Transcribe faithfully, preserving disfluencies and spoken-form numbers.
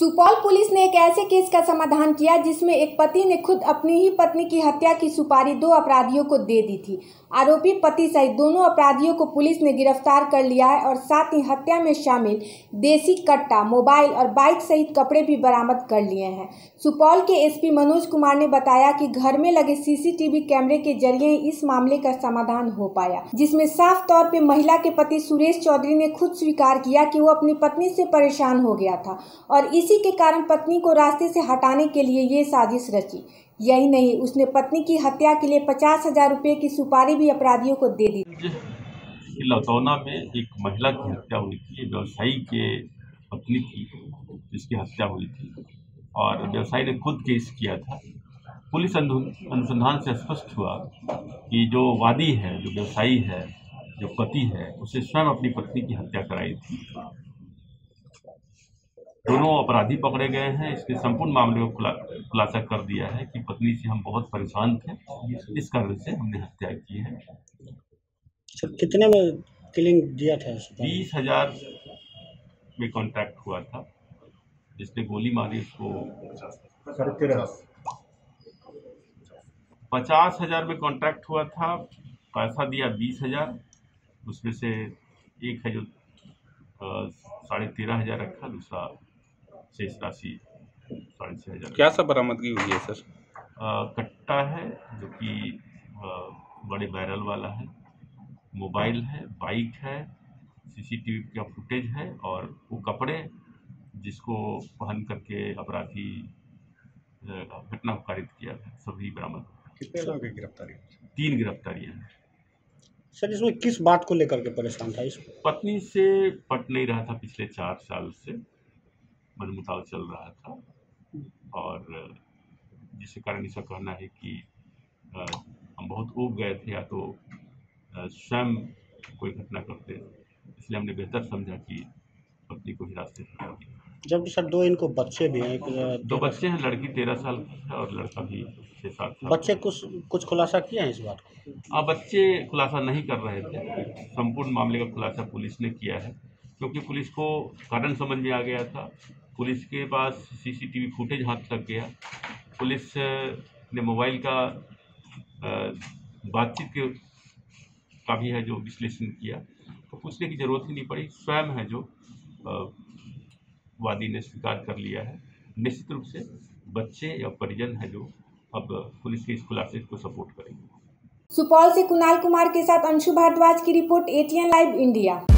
Supaul police ने एक ऐसे केस का समाधान किया जिसमें एक पति ने खुद अपनी ही पत्नी की हत्या की सुपारी दो अपराधियों को दे दी थी। आरोपी पति सहित दोनों अपराधियों को पुलिस ने गिरफ्तार कर लिया है और साथ ही हत्या में शामिल देसी कट्टा, मोबाइल और बाइक सहित कपड़े भी बरामद कर लिए हैं। सुपौल के एसपी मनोज कुमार ने बताया कि घर में लगे सीसीटीवी कैमरे के जरिए ही इस मामले का समाधान हो पाया, जिसमें साफ तौर पर महिला के पति सुरेश चौधरी ने खुद स्वीकार किया कि वो अपनी पत्नी से परेशान हो गया था और इसी के कारण पत्नी को रास्ते से हटाने के लिए ये साजिश रची। यही नहीं, उसने पत्नी की हत्या के लिए पचास हजार रुपए की सुपारी भी अपराधियों को दे दी। लतौना में एक महिला की हत्या हुई थी, व्यवसायी के पत्नी की जिसकी हत्या हुई थी और व्यवसायी ने खुद केस किया था। पुलिस अनुसंधान से स्पष्ट हुआ कि जो वादी है, जो व्यवसायी है, जो पति है, उसे स्वयं अपनी पत्नी की हत्या कराई थी। दोनों अपराधी पकड़े गए हैं। इसके संपूर्ण मामले को खुलासा कर दिया है कि पत्नी से हम बहुत परेशान थे, इस कारण से हमने हत्या की है। सर कितने में किलिंग दिया था? बीस हजार में कॉन्ट्रैक्ट हुआ था। जिसने गोली मारी उसको पचास हजार में कॉन्ट्रैक्ट हुआ था। पैसा दिया बीस हजार, उसमें से एक है जो साढ़े तेरह हजार रखा, दूसरा शेष राशि साढ़े छः हजार। क्या सब बरामदगी हुई है सर? आ, कट्टा है जो कि बड़े बैरल वाला है, मोबाइल है, बाइक है, सीसीटीवी का फुटेज है और वो कपड़े जिसको पहन करके अपराधी घटना को कारित किया था, सभी बरामद। कितने लोगों की गिरफ्तारी? तीन गिरफ्तारियां हैं। सर इसमें किस बात को लेकर के परेशान था? इस पत्नी से पट नहीं रहा था, पिछले चार साल से मनमुटाव चल रहा था और जिसके कारण इसका कहना है कि आ, हम बहुत ऊब गए थे या तो स्वयं कोई घटना करते, इसलिए हमने बेहतर समझा कि पत्नी को हिरासत में लिया गया। जब सर दो इनको बच्चे भी हैं, दो बच्चे हैं, लड़की तेरह साल की है और लड़का भी छः सात साल। बच्चे कुछ कुछ खुलासा किया है इस बात को? हाँ, बच्चे खुलासा नहीं कर रहे थे। संपूर्ण मामले का खुलासा पुलिस ने किया है क्योंकि पुलिस को कारण समझ में आ गया था। पुलिस के पास सीसीटीवी फुटेज हाथ लग गया। पुलिस ने मोबाइल का बातचीत के का भी है जो विश्लेषण किया, तो पूछने की जरूरत ही नहीं पड़ी। स्वयं है जो वादी ने स्वीकार कर लिया है। निश्चित रूप से बच्चे या परिजन है जो अब पुलिस के इस खुलासे को सपोर्ट करेंगे। सुपौल से कुणाल कुमार के साथ अंशु भारद्वाज की रिपोर्ट, एटीएन लाइव इंडिया।